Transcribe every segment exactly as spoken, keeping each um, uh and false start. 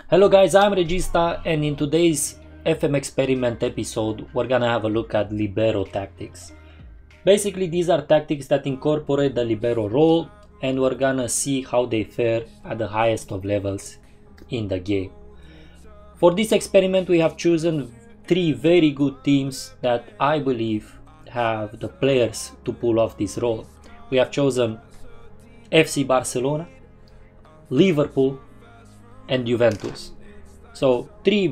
Hello guys, I'm Regista, and in today's F M experiment episode we're gonna have a look at Libero tactics. Basically these are tactics that incorporate the Libero role, and we're gonna see how they fare at the highest of levels in the game. For this experiment we have chosen three very good teams that I believe have the players to pull off this role. We have chosen F C Barcelona, Liverpool and Juventus. So three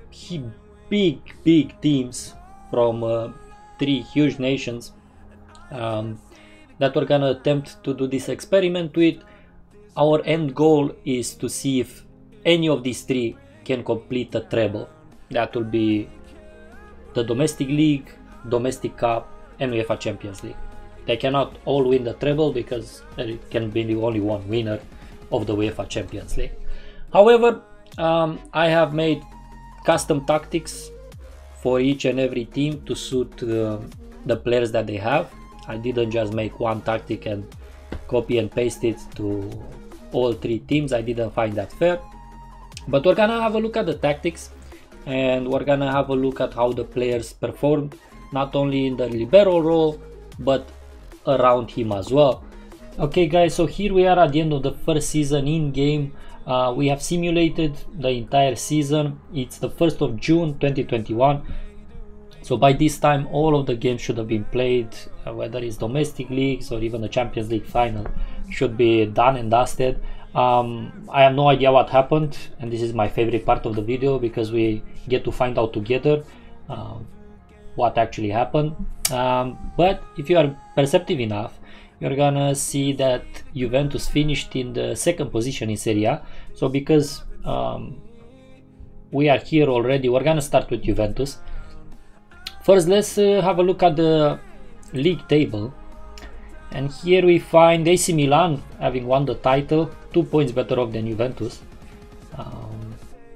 big big teams from uh, three huge nations um, that we're gonna attempt to do this experiment with. Our end goal is to see if any of these three can complete a treble. That will be the domestic league, domestic cup and UEFA Champions League. They cannot all win the treble because there can be only one winner of the UEFA Champions League. However, um, I have made custom tactics for each and every team to suit uh, the players that they have. I didn't just make one tactic and copy and paste it to all three teams. I didn't find that fair. But we're gonna have a look at the tactics, and we're gonna have a look at how the players performed, not only in the Libero role, but around him as well. Okay guys, so here we are at the end of the first season in game. Uh, we have simulated the entire season. It's the first of June twenty twenty-one. So by this time all of the games should have been played, uh, whether it's domestic leagues or even the Champions League final should be done and dusted. Um, I have no idea what happened, and this is my favorite part of the video because we get to find out together uh, what actually happened. Um, but if you are perceptive enough, you're gonna see that Juventus finished in the second position in Serie A. So because um, we are here already, we're gonna start with Juventus. First, let's uh, have a look at the league table. And here we find A C Milan having won the title, two points better off than Juventus. Um,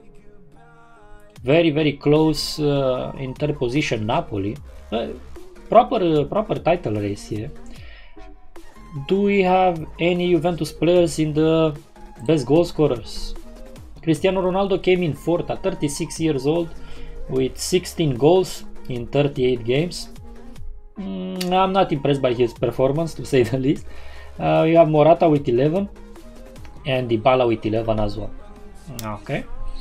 very very close uh, in third position Napoli. Uh, proper uh, proper title race here. Do we have any Juventus players in the best goal scorers? Cristiano Ronaldo came in fourth at thirty-six years old with sixteen goals in thirty-eight games. Mm, I'm not impressed by his performance, to say the least. Uh, we have Morata with eleven and Dybala with eleven as well. Okay.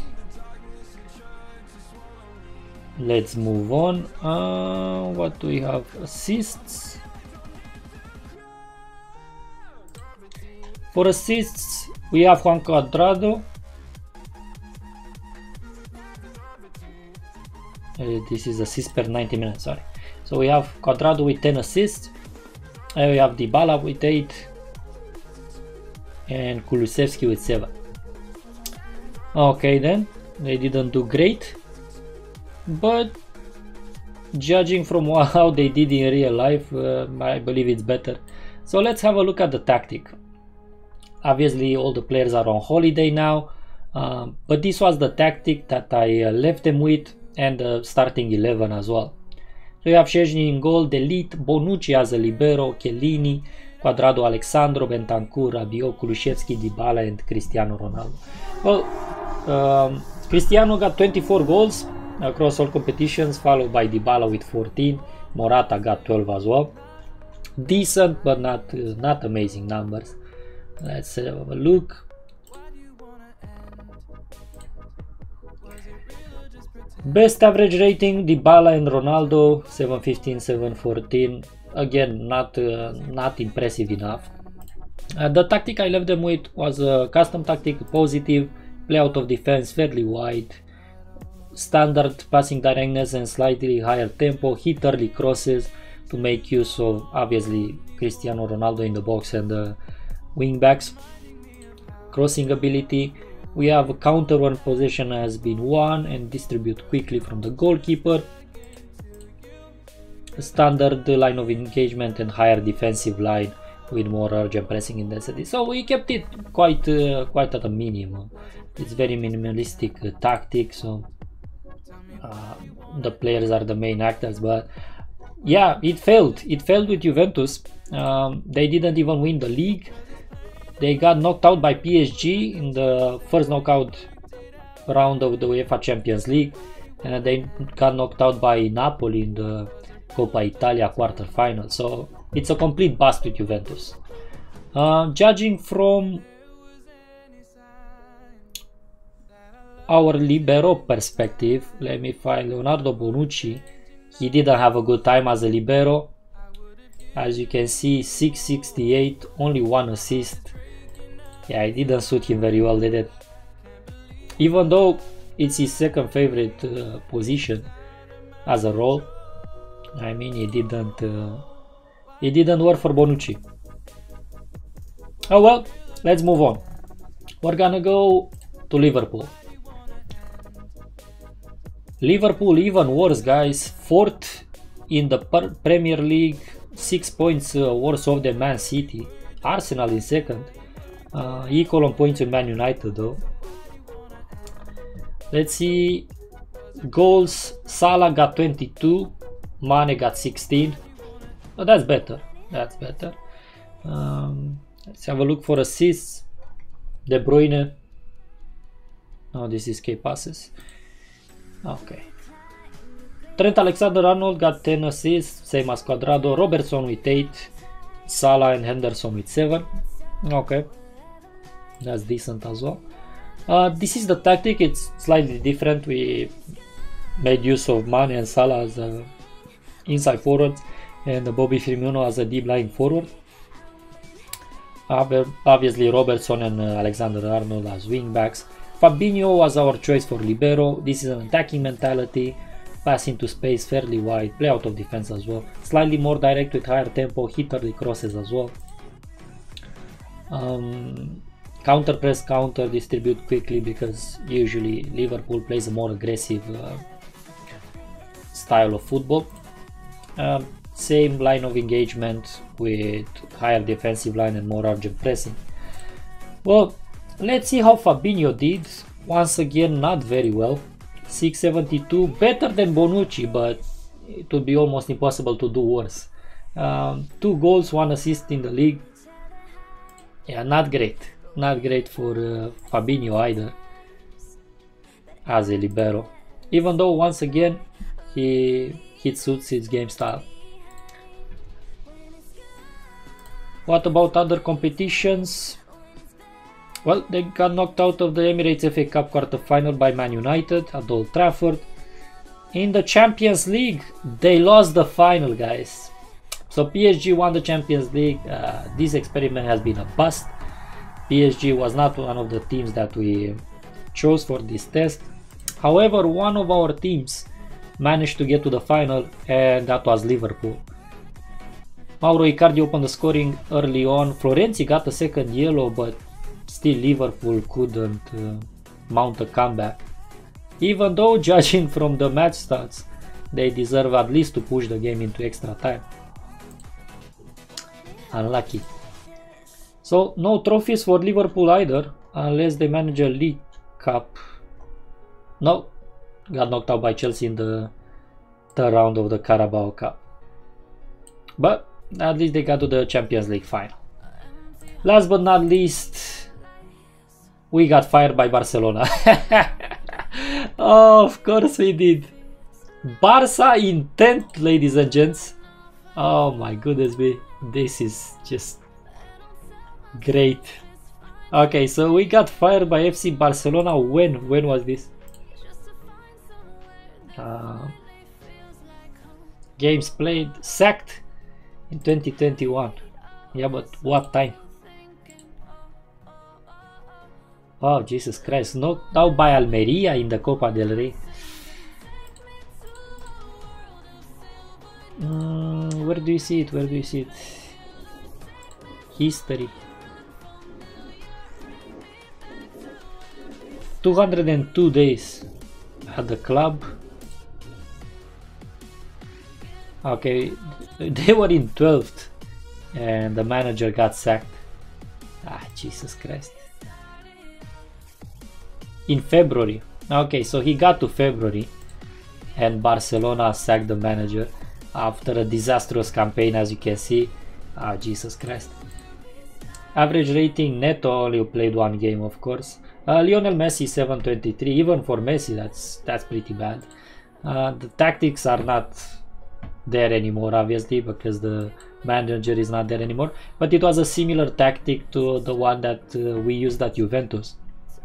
Let's move on. Uh, what do we have? Assists. For assists, we have Juan Cuadrado. Uh, this is assists per ninety minutes, sorry. So we have Cuadrado with ten assists. Uh, we have Dybala with eight. And Kulusevski with seven. Okay then, they didn't do great. But judging from how they did in real life, uh, I believe it's better. So let's have a look at the tactic. Obviously all the players are on holiday now, uh, but this was the tactic that I uh, left them with, and the starting eleven as well. So you have Szczęsny in goal, Delite, Bonucci as a libero, Chiellini, Cuadrado, Alexandro, Bentancur, Rabiot, Kulusevski, Dybala and Cristiano Ronaldo. Well, um, Cristiano got twenty-four goals across all competitions, followed by Dybala with fourteen. Morata got twelve as well. Decent, but not uh, not amazing numbers. Let's have a look. Best average rating, Dybala and Ronaldo, seven fifteen, seven fourteen. Again, not uh, not impressive enough. Uh, the tactic I left them with was a custom tactic, positive, play out of defense, fairly wide, standard passing directness and slightly higher tempo, hit early crosses to make use of obviously Cristiano Ronaldo in the box and the wing backs. Crossing ability, we have a counter when possession has been won and distribute quickly from the goalkeeper. A standard line of engagement and higher defensive line with more urgent pressing intensity. So we kept it quite uh, quite at a minimum. It's very minimalistic uh, tactic, so uh, the players are the main actors. But yeah, it failed. It failed with Juventus. Um, they didn't even win the league. They got knocked out by P S G in the first knockout round of the UEFA Champions League, and they got knocked out by Napoli in the Coppa Italia quarterfinal. So it's a complete bust with Juventus. Uh, judging from our Libero perspective, let me find Leonardo Bonucci. He didn't have a good time as a Libero. As you can see, six sixty-eight, only one assist. Yeah, it didn't suit him very well, did it? Even though it's his second favorite uh, position as a role, I mean, it didn't, uh, it didn't work for Bonucci. Oh well, let's move on. We're gonna go to Liverpool. Liverpool even worse, guys. Fourth in the Premier League, six points uh, worse off than Man City. Arsenal in second, uh, equal on points with Man United though. Let's see, goals. Salah got twenty-two, Mane got sixteen. Oh, that's better. That's better. Um, let's have a look for assists. De Bruyne. Oh, this is K passes. Okay. Trent Alexander-Arnold got ten assists, same as Cuadrado. Robertson with eight. Salah and Henderson with seven. Okay. That's decent as well. Uh, this is the tactic. It's slightly different. We made use of Mane and Salah as uh, inside forwards and Bobby Firmino as a deep lying forward. Obviously Robertson and uh, Alexander-Arnold as wing backs. Fabinho was our choice for Libero. This is an attacking mentality, pass into space fairly wide, play out of defense as well. Slightly more direct with higher tempo, hit early crosses as well. Um, counter press, counter distribute quickly, because usually Liverpool plays a more aggressive uh, style of football. Um, same line of engagement with higher defensive line and more urgent pressing. Well, let's see how Fabinho did. Once again, not very well. six seventy-two, better than Bonucci, but it would be almost impossible to do worse. Um, two goals, one assist in the league. Yeah, not great. Not great for uh, Fabinho either as a Libero. Even though, once again, he, he suits his game style. What about other competitions? Well, they got knocked out of the Emirates F A Cup quarterfinal by Man United at Old Trafford. In the Champions League, they lost the final, guys. So P S G won the Champions League. Uh, this experiment has been a bust. P S G was not one of the teams that we chose for this test. However, one of our teams managed to get to the final, and that was Liverpool. Mauro Icardi opened the scoring early on. Florenzi got a second yellow, but still Liverpool couldn't uh, mount a comeback. Even though, judging from the match stats, they deserve at least to push the game into extra time. Unlucky. So no trophies for Liverpool either, unless they manage a League Cup. No, got knocked out by Chelsea in the third round of the Carabao Cup. But at least they got to the Champions League final. Last but not least, we got fired by Barcelona. Oh, of course we did. Barca in tenth, ladies and gents. Oh my goodness me, this is just great. Okay, so we got fired by F C Barcelona. When? When was this? Uh, games played, sacked in twenty twenty-one. Yeah, but what time? Oh, Jesus Christ, knocked out by Almeria in the Copa del Rey. Mm, where do you see it? Where do you see it? History. two hundred two days at the club. Okay, they were in twelfth and the manager got sacked. Ah, Jesus Christ. In February. Okay, so he got to February and Barcelona sacked the manager after a disastrous campaign, as you can see. Ah, Jesus Christ. Average rating, Neto only played one game, of course. Uh, Lionel Messi seven twenty-three. Even for Messi, that's that's pretty bad. Uh, the tactics are not there anymore, obviously, because the manager is not there anymore. But it was a similar tactic to the one that uh, we used at Juventus.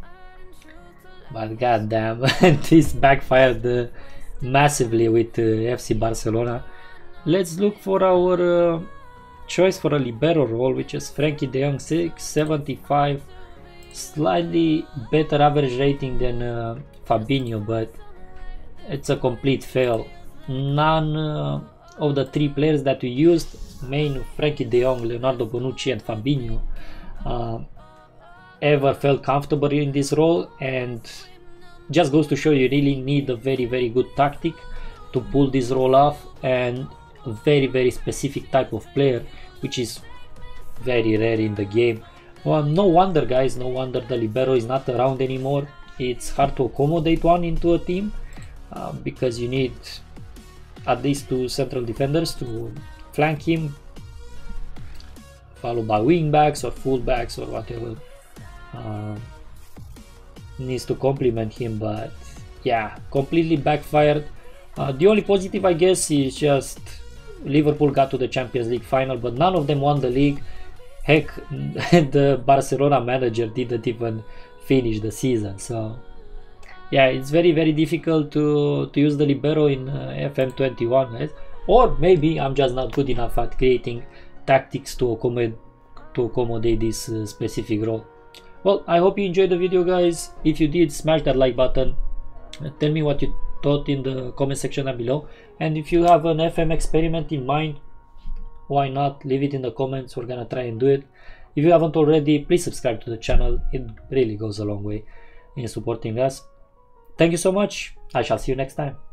But goddamn, this backfired uh, massively with uh, F C Barcelona. Let's look for our uh, choice for a libero role, which is Frankie de Jong, six seventy-five. Slightly better average rating than uh, Fabinho, but it's a complete fail. None uh, of the three players that we used, main Frankie de Jong, Leonardo Bonucci and Fabinho, uh, ever felt comfortable in this role, and just goes to show you really need a very very good tactic to pull this role off, and a very very specific type of player, which is very rare in the game. Well, no wonder guys, no wonder the libero is not around anymore. It's hard to accommodate one into a team uh, because you need at least two central defenders to flank him, followed by wing backs or full backs or whatever uh, needs to complement him. But yeah, completely backfired. Uh, the only positive I guess is just Liverpool got to the Champions League final, but none of them won the league. Heck, the Barcelona manager didn't even finish the season. So yeah, it's very very difficult to, to use the libero in uh, F M twenty-one, guys. Or maybe I'm just not good enough at creating tactics to accommodate, to accommodate this uh, specific role. Well, I hope you enjoyed the video, guys. If you did, smash that like button. Tell me what you thought in the comment section down below. And if you have an F M experiment in mind, why not leave it in the comments? We're gonna try and do it. If you haven't already, please subscribe to the channel. It really goes a long way in supporting us. Thank you so much. I shall see you next time.